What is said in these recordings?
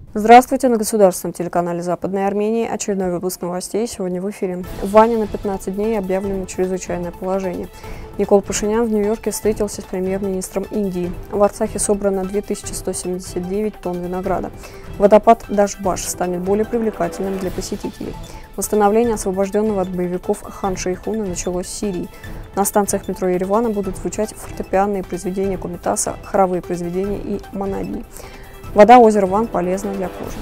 Здравствуйте, на государственном телеканале Западной Армении очередной выпуск новостей. Сегодня в эфире. В Ване на 15 дней объявлено чрезвычайное положение. Никол Пашинян в Нью-Йорке встретился с премьер-министром Индии. В Арцахе собрано 2179 тонн винограда. Водопад Дашбаш станет более привлекательным для посетителей. Восстановление освобожденного от боевиков Хан-Шейхуна началось в Сирии. На станциях метро Еревана будут звучать фортепианные произведения Комитаса, хоровые произведения и монадии. Вода озера Ван полезна для кожи.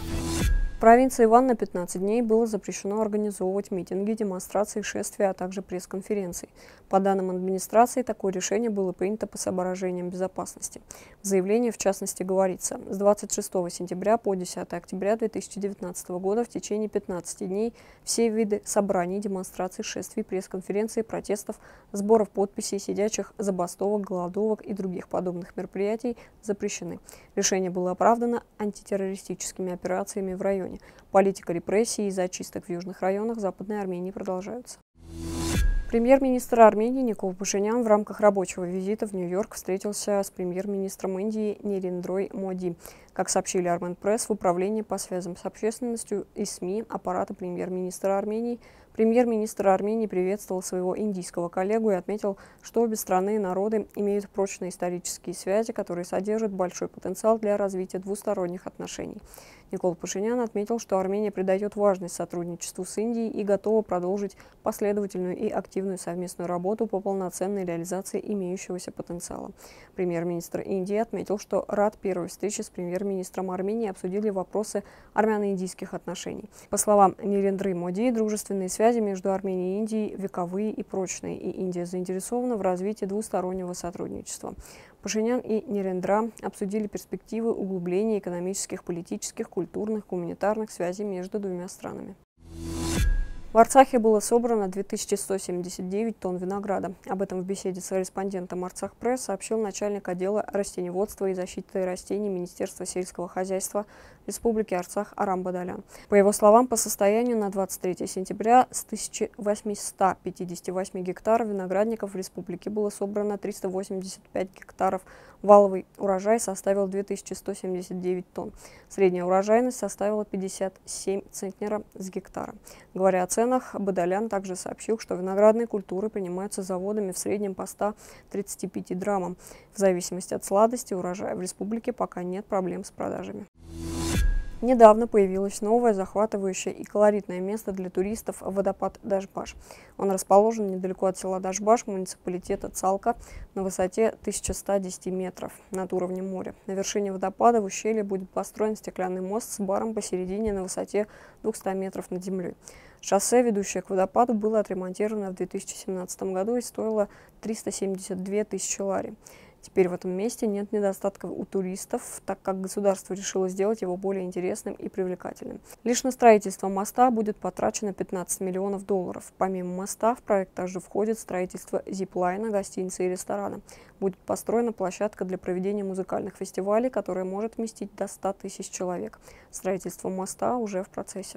В провинции Ван на 15 дней было запрещено организовывать митинги, демонстрации, шествия, а также пресс-конференции. По данным администрации, такое решение было принято по соображениям безопасности. В заявлении, в частности, говорится, с 26 сентября по 10 октября 2019 года в течение 15 дней все виды собраний, демонстраций, шествий, пресс-конференций, протестов, сборов подписей, сидячих забастовок, голодовок и других подобных мероприятий запрещены. Решение было оправдано антитеррористическими операциями в районе. Политика репрессий и зачисток в южных районах Западной Армении продолжаются. Премьер-министр Армении Никол Пашинян в рамках рабочего визита в Нью-Йорк встретился с премьер-министром Индии Нарендрой Моди. Как сообщили Армен Пресс в управлении по связям с общественностью и СМИ аппарата премьер-министра Армении, премьер-министр Армении приветствовал своего индийского коллегу и отметил, что обе страны и народы имеют прочные исторические связи, которые содержат большой потенциал для развития двусторонних отношений. Никол Пашинян отметил, что Армения придает важность сотрудничеству с Индией и готова продолжить последовательную и активную совместную работу по полноценной реализации имеющегося потенциала. Премьер-министр Индии отметил, что рад первой встречи с премьер-министром Армении обсудили вопросы армяно-индийских отношений. По словам Нарендры Моди, дружественные связи между Арменией и Индией вековые и прочные, и Индия заинтересована в развитии двустороннего сотрудничества. Пашинян и Нарендра обсудили перспективы углубления экономических, политических, культурных, гуманитарных связей между двумя странами. В Арцахе было собрано 2179 тонн винограда. Об этом в беседе с корреспондентом Арцах Пресс сообщил начальник отдела растениеводства и защиты растений Министерства сельского хозяйства Республики Арцах Арам Бадалян. По его словам, по состоянию на 23 сентября с 1858 гектаров виноградников в республике было собрано 385 гектаров. Валовый урожай составил 2179 тонн. Средняя урожайность составила 57 центнера с гектара. Говоря о ценах, Бадалян также сообщил, что виноградные культуры принимаются заводами в среднем по 135 драмам. В зависимости от сладости урожая в республике пока нет проблем с продажами. Недавно появилось новое, захватывающее и колоритное место для туристов – водопад Дашбаш. Он расположен недалеко от села Дашбаш, муниципалитета Цалка, на высоте 1110 метров над уровнем моря. На вершине водопада в ущелье будет построен стеклянный мост с баром посередине на высоте 200 метров над землей. Шоссе, ведущее к водопаду, было отремонтировано в 2017 году и стоило 372 тысячи лари. Теперь в этом месте нет недостатков у туристов, так как государство решило сделать его более интересным и привлекательным. Лишь на строительство моста будет потрачено 15 миллионов долларов. Помимо моста в проект также входит строительство зиплайна, гостиницы и ресторана. Будет построена площадка для проведения музыкальных фестивалей, которая может вместить до 100 тысяч человек. Строительство моста уже в процессе.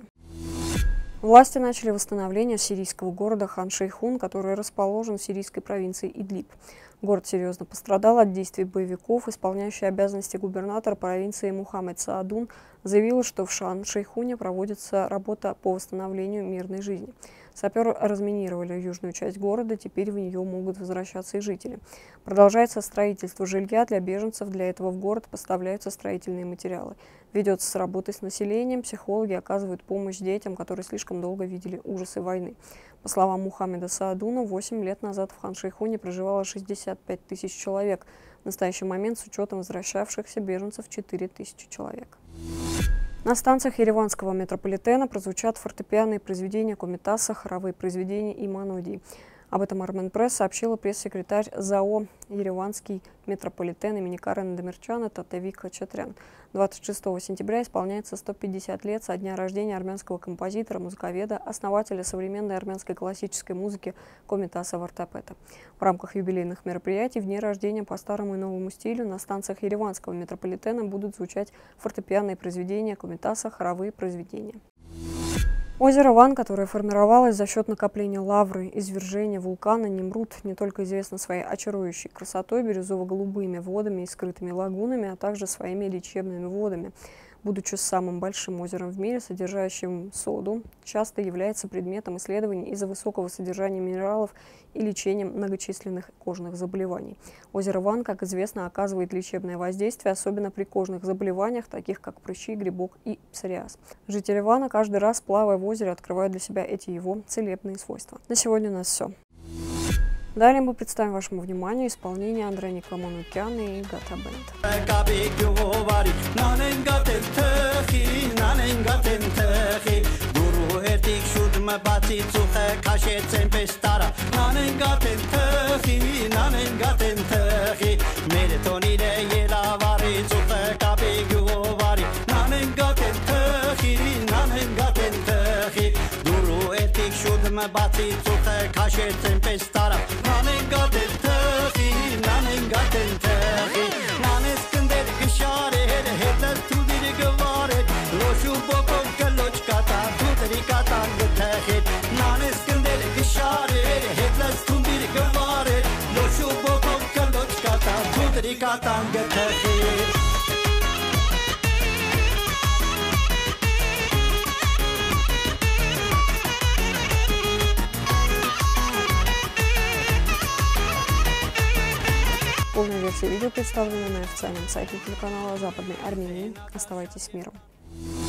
Власти начали восстановление сирийского города Хан-Шейхун, который расположен в сирийской провинции Идлиб. Город серьезно пострадал от действий боевиков. Исполняющий обязанности губернатора провинции Мухаммед Саадун заявил, что в Хан-Шейхуне проводится работа по восстановлению мирной жизни. Саперы разминировали южную часть города, теперь в нее могут возвращаться и жители. Продолжается строительство жилья для беженцев, для этого в город поставляются строительные материалы. Ведется с работой с населением, психологи оказывают помощь детям, которые слишком долго видели ужасы войны. По словам Мухаммеда Саадуна, 8 лет назад в Хан-Шейхуне проживало 65 тысяч человек. В настоящий момент с учетом возвращавшихся беженцев 4 тысячи человек. На станциях ереванского метрополитена прозвучат фортепианные произведения Комитаса, хоровые произведения и монодии. Об этом Армен Пресс сообщила пресс-секретарь ЗАО «Ереванский метрополитен» имени Карена Демирчана Татевик Хачатрян. 26 сентября исполняется 150 лет со дня рождения армянского композитора, музыковеда, основателя современной армянской классической музыки Комитаса Вартапета. В рамках юбилейных мероприятий в дни рождения по старому и новому стилю на станциях ереванского метрополитена будут звучать фортепианные произведения Комитаса, хоровые произведения. Озеро Ван, которое формировалось за счет накопления лавры, извержения вулкана Немрут, не только известно своей очарующей красотой, бирюзово-голубыми водами и скрытыми лагунами, а также своими лечебными водами. будучи самым большим озером в мире, содержащим соду, часто является предметом исследований из-за высокого содержания минералов и лечения многочисленных кожных заболеваний. Озеро Ван, как известно, оказывает лечебное воздействие, особенно при кожных заболеваниях, таких как прыщи, грибок и псориаз. Жители Вана каждый раз, плавая в озере, открывают для себя эти его целебные свойства. На сегодня у нас все. Далее мы представим вашему вниманию исполнение Андроника Манукяна и Гата Бенд. Bati tuhe kashetem pestara nanen gaten tehi nanes kender gishare hedler tu bir gvare loshu boko kaloch kata tutri kata tehi nanes kender gishare hedler tu bir gvare loshu boko kaloch kata tutri kata tehi. Полная версия видео представлена на официальном сайте телеканала Западной Армении. Оставайтесь с миром.